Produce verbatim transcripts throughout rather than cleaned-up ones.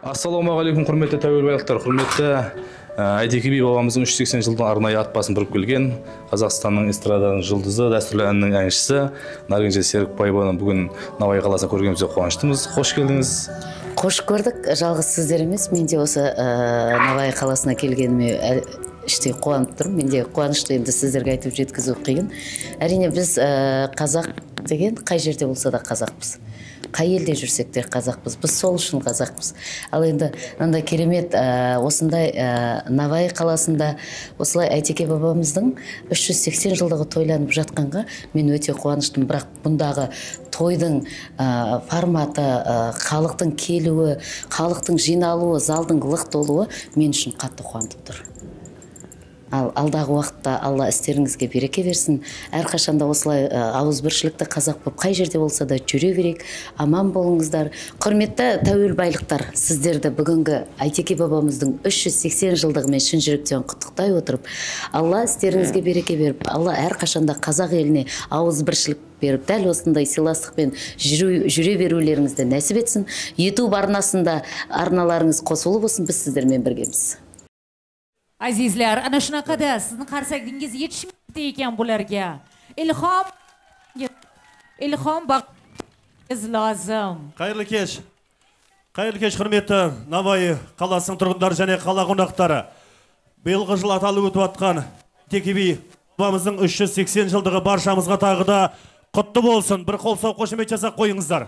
Ассалаумағалейкум, құрметті тәуелбайлықтар, құрметті Айтеке би бабамыздың үш жүз сексен жылдың арнайы ат басын бұрып келген Қазақстанның эстраданың жұлдызы, дәстүрлі әннің әншісі Наргенже Серікбаеваны бүгін Науаи қаласына көргенімізде қуаныштымыз. Қош келдіңіз. Қош көрдік. Жалғыз сіздер емес, мен де осы Науаи қаласына келгеніме іштей қуанып тұрмын. Мен де қуанышты енді сіздерге айтып жеткізу қиын. Әрине біз қазақ деген қай жерде болса да қазақпыз. Қай елде жүрсек те қазақпыз. Біз сол үшін қазақпыз. Ал енді мынандай керемет осындай Науаи қаласында осылай Айтеке бабамыздың үш жүз сексен жылдығы тойланып жатқанға мен өте қуаныштымын. Бірақ бұндағы тойдың форматы, халықтың келуі, халықтың жиналуы, залдың лық толуы мен үшін қатты қуантып тұр. Ал алдағы уақытта Алла істеріңізге береке берсін. Әрқашанда осылай ауызбіршілікті қазақ болып қай жерде болса да жүре берейік. Аман болыңыздар. Құрметті тәуелбайлықтар, сіздерді бүгінгі Айтеке бабамыздың үш жүз сексен жылдығымен шын жүректен құттықтай отырып, Алла істеріңізге береке беріп, Алла әрқашанда қазақ еліне ауызбіршілік беріп, дәл осындай сыйластықпен жүре берулеріңізді нәсіп етсін. YouTube арнасында арналарыңыз қосылып болсын, біз сіздермен біргеміз. Азизлер, ана шынақада сіздің қарсаңдыңыз етшімді екен бұларға. Илхам, илхам бақыз лазым. Қайырлы кеш. Қайырлы кеш, құрметті Науаи қаласының тұрғындары және қала қонақтары. Биылғы жыл аталып өтіп атқан Айтеке би бабамыздың үш жүз сексен жылдығы баршамызға тағы да құтты болсын. Бір қол соғып қошемет жасап қойыңыздар.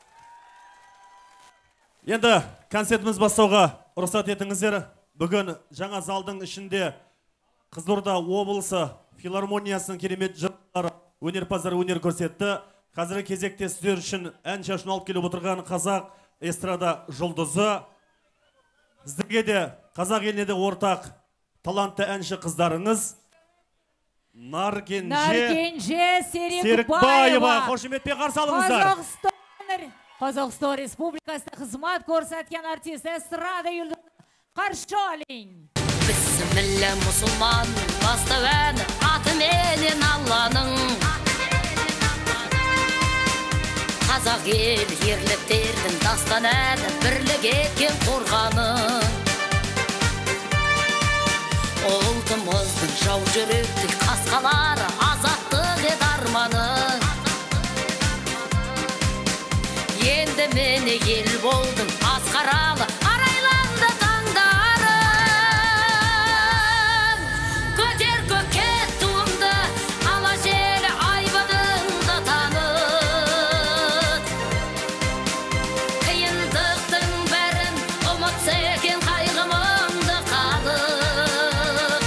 Енді концертіміз бастауға рұқсат етіңіздер. Бүгін жаңа залдың ішінде Қызылорда облысы филармониясының керемет жырлары, өнерпаздары өнер көрсетті. Қазіргі кезекте сіздер үшін ән шашын алып келіп отырған қазақ эстрада жұлдызы. Сіздерге де қазақ еліне де ортақ талантты әнші қыздарыңыз Наргенже Серікбаева. Қошеметпен қарсы алыңыздар. Қазақстан Республикасында қызмет көрсеткен артист эстрада юлдызы қаршы алың. Бісміллә мұсылман бастау әні аты менен Алланың. Қазақ ел ерліктердің дастан әні бірлік екен қорғаны. Ұлтымыздың жау жүректік қасқалары азаттық ед арманы. Енді мені ел болдың асқаралы арайланды таңдарым. Көтер көкке туымды ала желі айбыныңды танып. Қиындықтың бәрін ұмытса екен қайғымыңды қалып.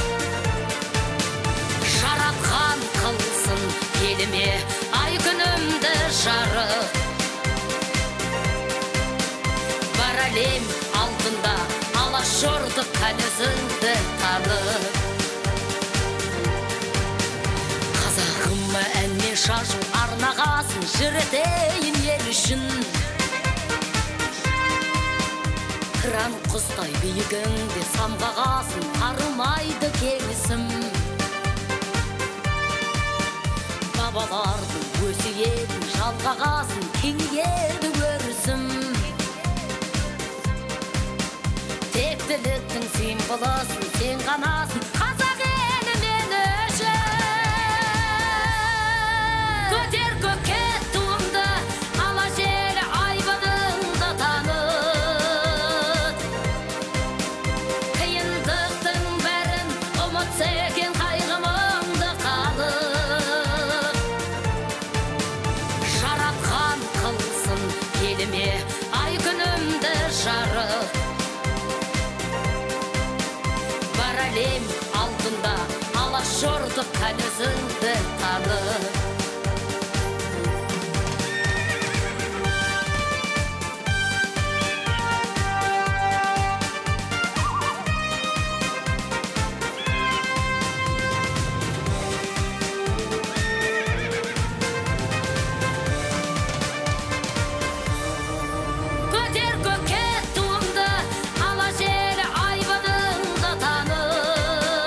Жаратқан қылсын еліме ай күнімді жарық. Әлем алтында алашорды қанезіңді танып. Қазағыма әнмен шашу арнағасын жіретейін ел үшін. Қыран құстай биігіңде самғағасын қарымайды келісім. Бабалардың өсиетін жалғағасын кеңерді өрісім. Тектіліктің символысын сен ғанасын қазақ елі мен үшін. Көтер көкке туымды ала желі айбыныңды танып. Қиындықтың бәрін ұмытса екен қайғымыңды қалып. Жаратқан қылсын еліме ай күнімді жарық. Әлем алтында алашорды қанезіңді танып. Көтер көкке туымды ала желі айбыныңды танып.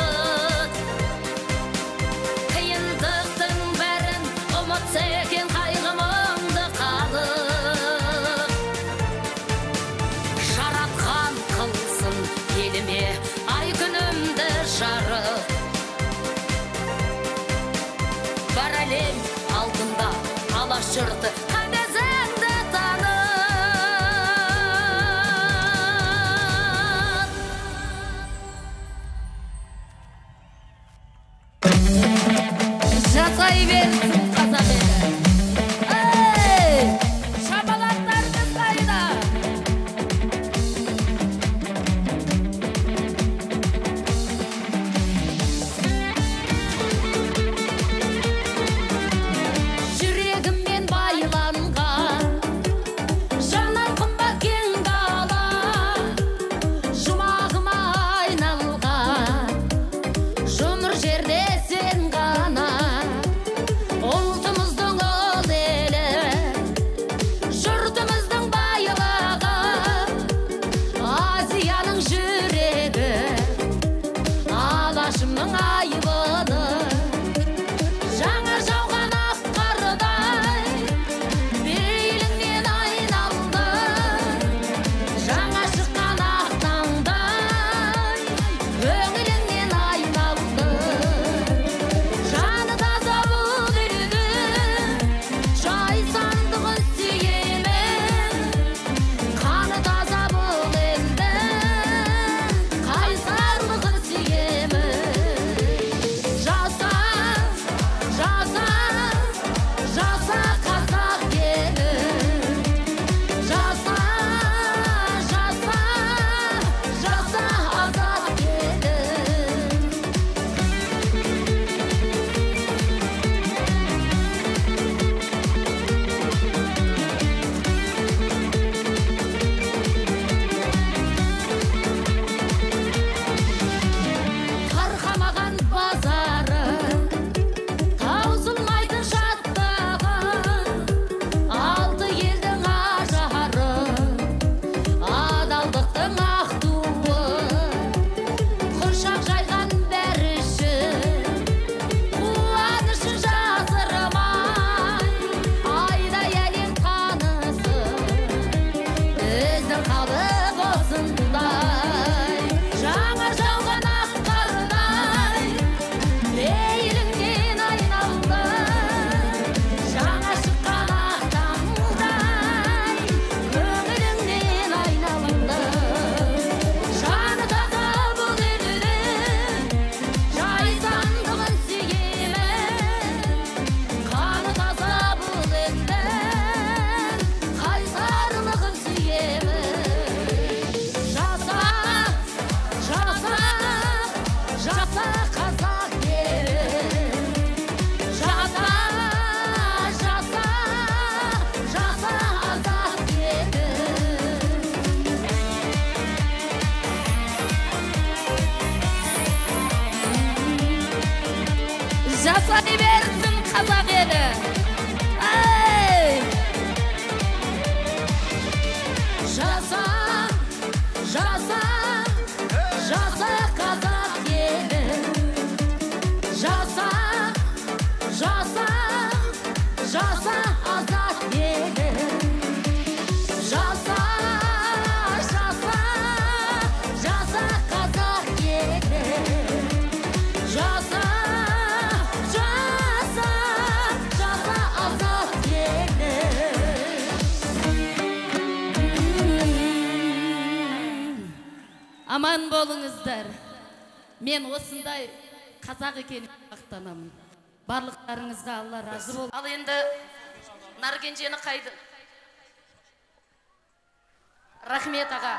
Aman болыңыздар. Мен осындай қазақ екенін мақтанамын. Барлықтарыңызға Алла разы бол. Ал енді Наркенжені қайды. Рахмет аға.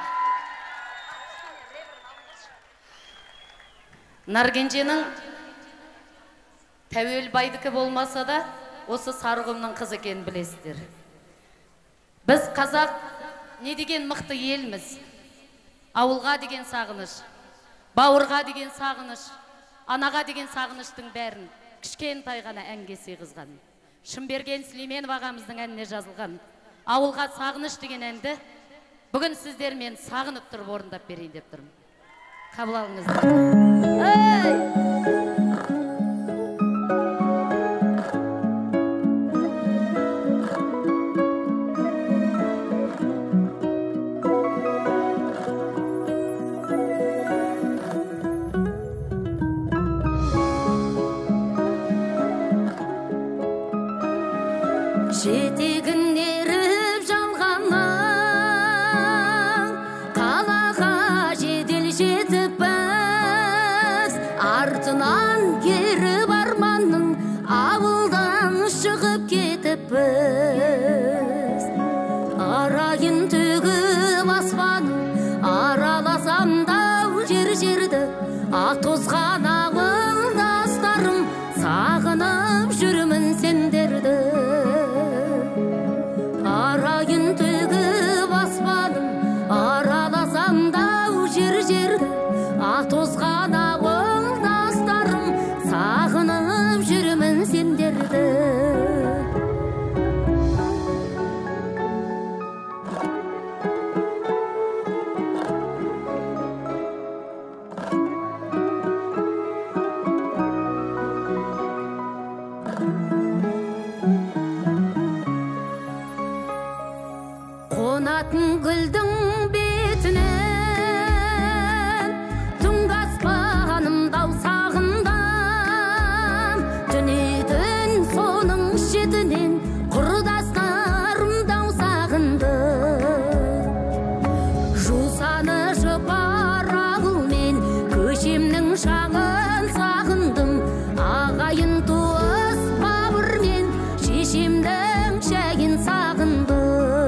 Наркенженің Тәуелбайдікі болмаса да, осы Сарғұмның қызы екенін білесіздер. Біз қазақ не деген мықты елміз. Ауылға деген сағыныш, бауырға деген сағыныш, анаға деген сағыныштың бәрін кішкентай ғана әнге сыйғызған. Шымберген Сүлейменов ағамыздың әніне жазылған ауылға сағыныш деген әнді бүгін сіздермен сағынып тұрып орындап берейін деп тұрмын. Қабыл алыңыздар. Жетегін еріп жалғаннан қалаға жедел жетіп біз, артынан еріп арманның ауылдан шығып кетіп біз. Арайын төгіп аспанын араласам дау жер-жерді, атозған ауылдастарым сағынып жүрмін сендерді. Арайын төгіп аспаным араласам дау жер-жерді, атозған ауылдастарым сағынып жүрмін сендерді. Қонатын гүлдің бетінен түнгі аспаным дау сағындан, түнейтін соның шетінен құрдастарым дау сағынды. Жусаны жұпар ауылмен көшемнің шағын сағындым, ағайын туыс бауырмен шешемдің шәйін сағынды.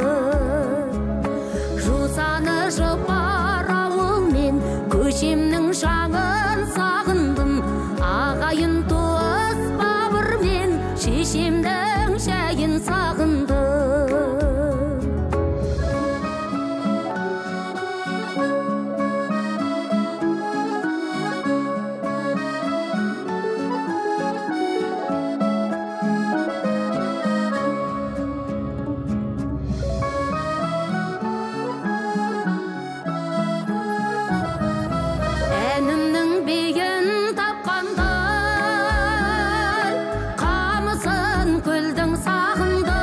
Жусаны жұпар ауылмен көшемнің шағын сағындым, ағайын туыс бауырмен шешемдің шәйін сағынды. Әнімнің бейін тапқандай, қамысын көлдің сағынды.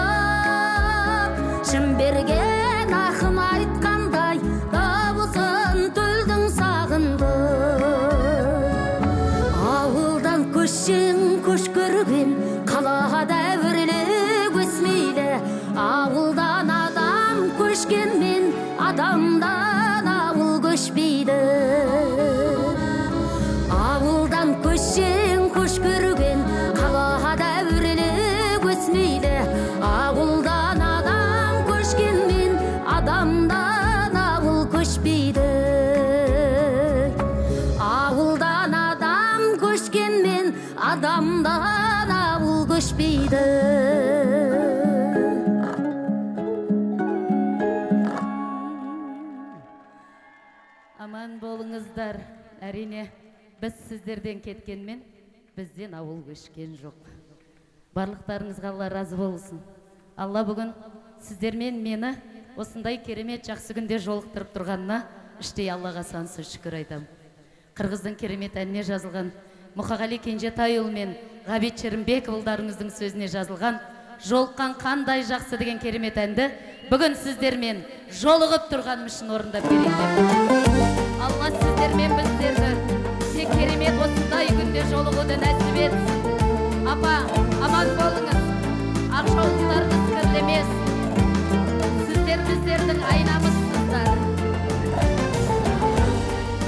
Шымберген ақын айтқандай, дауысын төлдің сағынды. Ауылдан көшсең көш көрген, қалада өрлік өсмейлі. Ауылдан адам көшкенмен, адамдан ауыл көшпейді. Ауылдан көшсең көш көрген, қалада өрлік өсмейлі. Ауылдан адам көшкенмен, адамдан ауыл көшпейді. Ауылдан адам көшкенмен, адамдан ауыл көшпейді. Аман болыңыздар. Әрине, біз сіздерден кеткенмен, бізден ауыл көшкен жоқ. Барлықтарыңызға Алла разы болсын. Алла бүгін сіздермен мені осындай керемет жақсы күнде жолықтырып тұрғанына іштей Аллаға сансыз шүкір айтам. Қырғыздың керемет әніне жазылған Мұқағали Кенжетайұлы мен Ғабит Шерімбекұлдарыңыздың сөзіне жазылған Жолыққан қандай жақсы деген керемет әнді бүгін сіздермен жолығып тұрғаным үшін орындап берейін деп. Алла сіздермен біздерді тек керемет осындай күнде жолығуды нәсіп етсін. Апа, аман болыңыз. Ақжаулықтарыңыз кірлемес. Сіздер біздердің айнамызсыздар.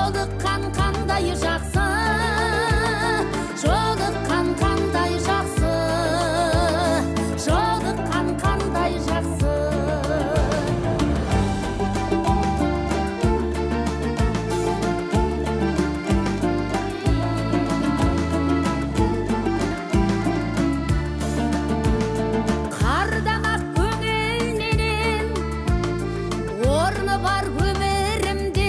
жолыққан қандай жақсы, жолыққан қандай жақсы, жолыққан қандай жақсы. Қардан ақ көңілменен орны бар өмірімде,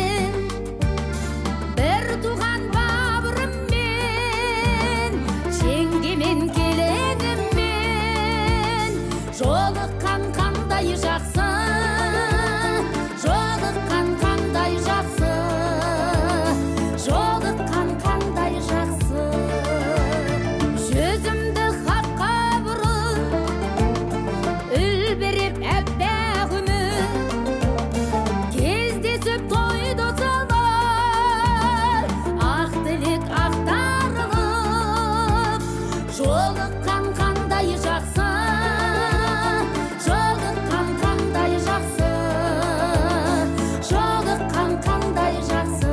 бір туған бауырыммен, жеңгемен келініммен, жолыққан қандай жақсы, жолыққан қандай жақсы, жолыққан қандай жақсы. Жүзімді хаққа бұрып, үлбіріп әппақ үміт, кездесіп тойды сылар, ақ тілек ақтарылып, жолыққан қандай жақсы, жолыққан қандай жақсы, жолыққан қандай жақсы.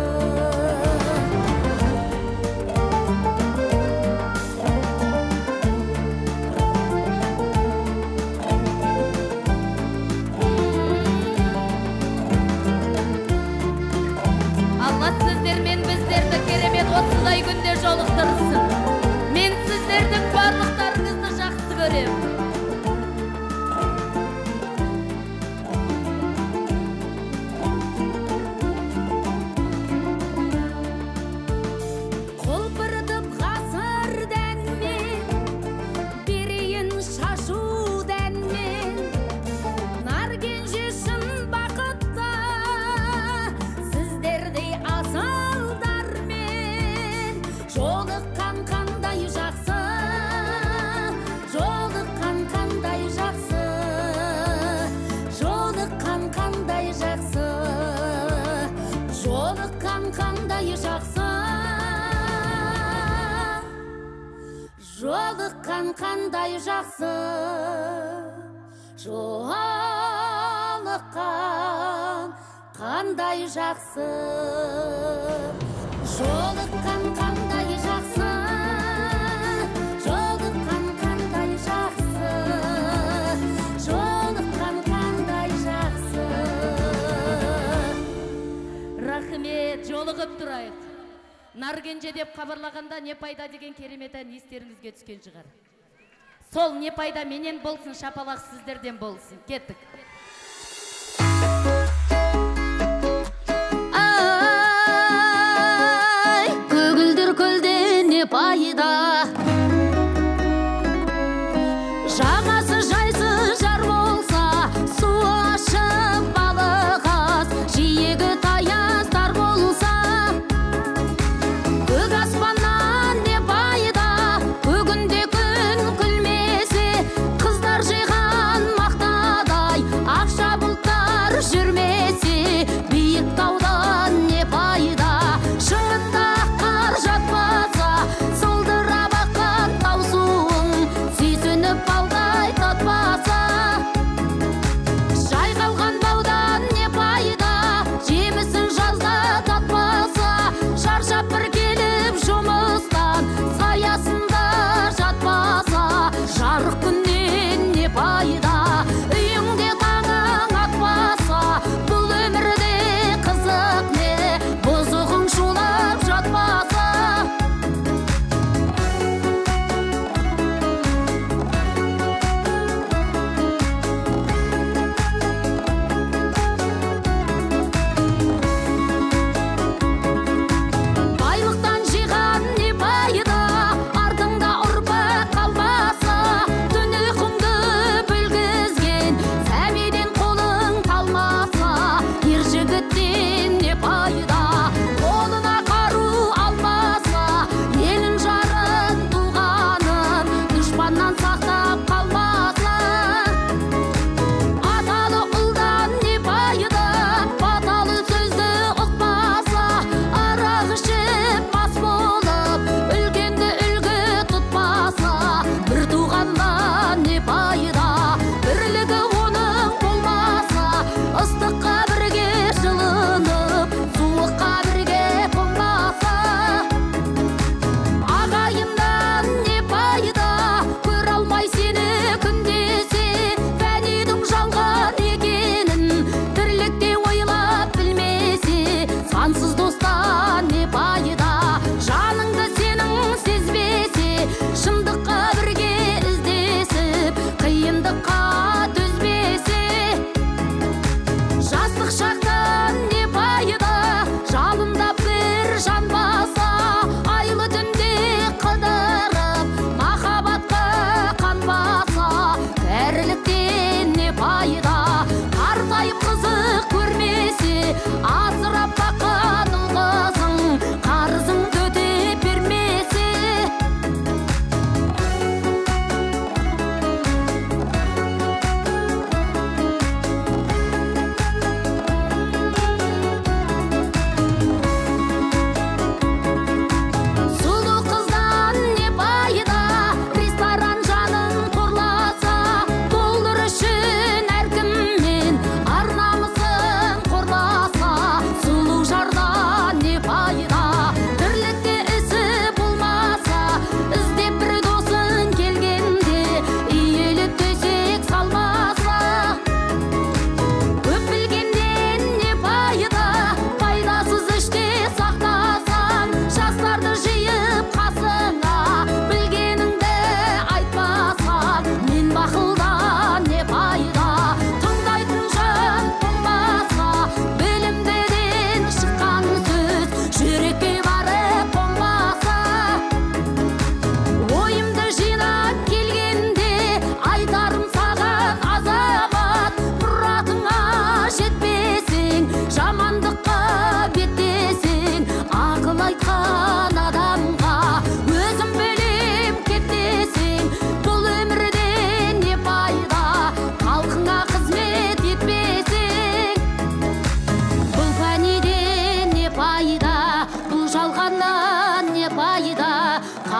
Алла сіздер мен біздерді керемет осындай күнде жолықтырсын. Мен сіздердің барлықтарыңызды жақсы көремін. Құлпыртып ғасыр дәнмен, берейін шашу дәнмен, наркенже шын бақытта, сіздердей асылдармен, жолыққан қандай жақсы, жолыққан қандай жақсы, жолыққан қандай жақсы, жолыққан қандай жақсы, жолыққан қандай жақсы, жолыққан қандай жақсы, жолыққан қандай жақсы, жолыққан қандай жақсы, жолыққан қандай жақсы. Рахмет, жолығып тұрайық. Наркенже деп хабарлағанда не пайда деген керемет ән естеріңізге түскен шығар. Сол не пайда менен болсын, шапалақ сіздерден болсын. Кеттік. Ай, көгілдір көлде не пайда, жағасы жайсыз жар болса, су ашып балық аз, жиегі таястар болса, көк аспаннан не пайда, бүгінде күн күлмесе, қыздар жиған мақтадай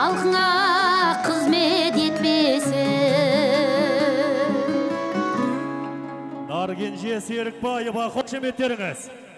халқыңа қызмет етпесін. Наркенже Серікбаева, қошеметтеріңіз.